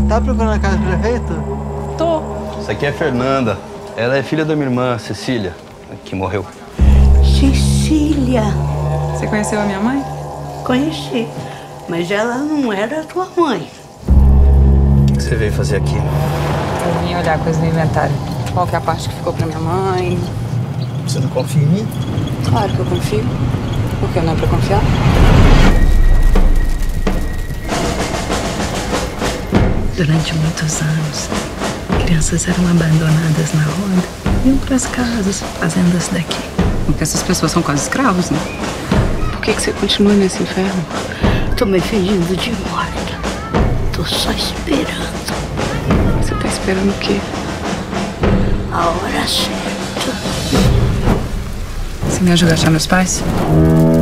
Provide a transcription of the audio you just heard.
Tá procurando a casa do prefeito? Tô. Essa aqui é a Fernanda. Ela é filha da minha irmã, Cecília, que morreu. Cecília. Você conheceu a minha mãe? Conheci, mas ela não era tua mãe. O que você veio fazer aqui? Eu vim olhar coisa no inventário. Qual que é a parte que ficou pra minha mãe? Você não confia em mim? Claro que eu confio. Porque não é pra confiar. Durante muitos anos, crianças eram abandonadas na roda e iam para as casas, fazendas daqui. Porque essas pessoas são quase escravos, né? Por que você continua nesse inferno? Tô me fingindo de morta. Tô só esperando Você tá esperando o quê? a hora certa. Você me ajuda a achar meus pais?